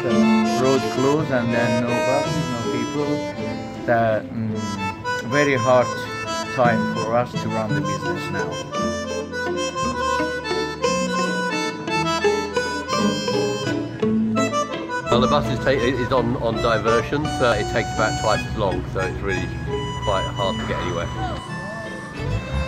road closed and then no buses, no people. That very hard time for us to run the business now. Well, the bus is on diversion, so it takes about twice as long, so it's really quite hard to get anywhere.